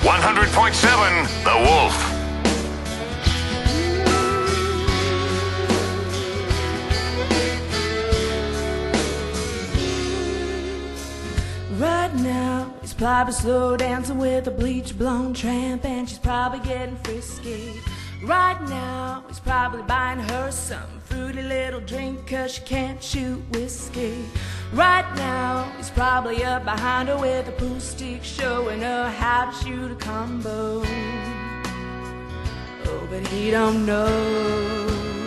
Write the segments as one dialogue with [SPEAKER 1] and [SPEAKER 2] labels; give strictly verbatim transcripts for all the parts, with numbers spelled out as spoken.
[SPEAKER 1] one hundred point seven, The Wolf.
[SPEAKER 2] Right now, he's probably slow dancing with a bleach-blown tramp, and she's probably getting frisky. Right now, he's probably buying her some fruity little drink, cause she can't shoot whiskey. Right now, he's probably up behind her with a pool stick, showing her how to shoot a combo. Oh, but he don't know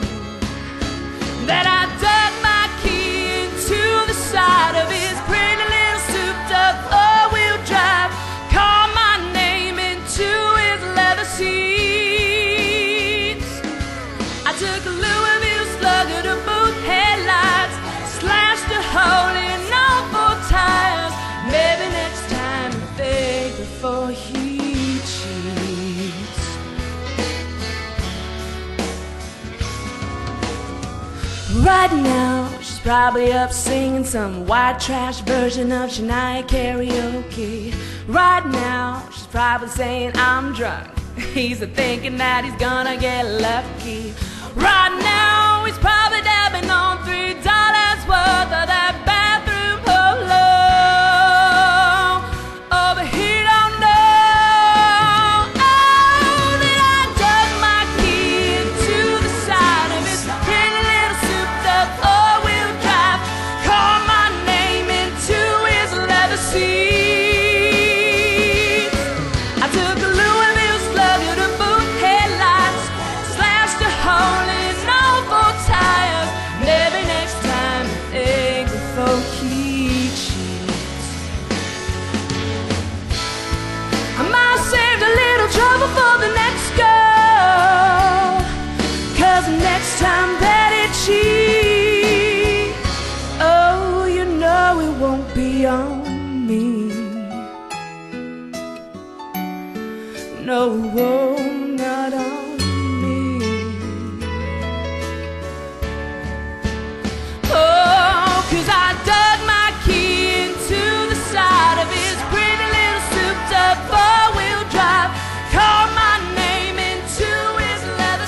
[SPEAKER 2] that I dug my key into the side of his pretty little souped-up four-wheel drive, called my name into his leather seats. I took a Louisville Slugger to both headlights, slashed a hole in all four tires. Maybe next time he'll think before he cheats. Right now, she's probably up singing some white trash version of Shania Karaoke. Right now, she's probably saying, I'm drunk. He's a thinking that he's gonna get lucky. Right now, he's probably dabbing on three dollars worth of that bathroom polo. Oh, but he don't know, oh, that I dug my key into the side of his pretty little souped-up four-wheel drive, called my name into his leather seats. I took a Louisville Slugger to boot headlights, slashed a hole in all four tires. Maybe next time he'll think before he cheats. I might have saved a little trouble for the next girl, cause next time that it cheats, oh, you know it won't be on me. No, it won't, not on me. Oh, cause I dug my key into the side of his pretty little souped-up four-wheel drive, called my name into his leather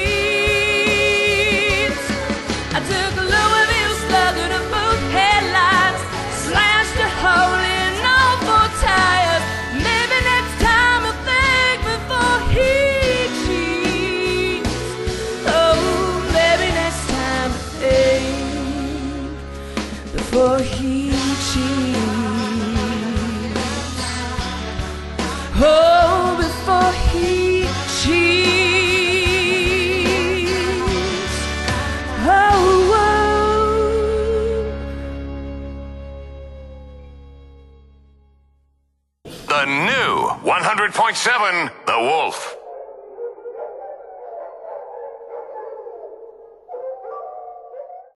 [SPEAKER 2] seats. I took a Louisville Slugger to both headlights, slashed a hole in all four tires. Maybe next time he'll think before he cheats. Oh, maybe next time he'll think before he cheats. Oh, before he cheats. Oh, whoa.
[SPEAKER 1] The new one hundred point seven, The Wolf.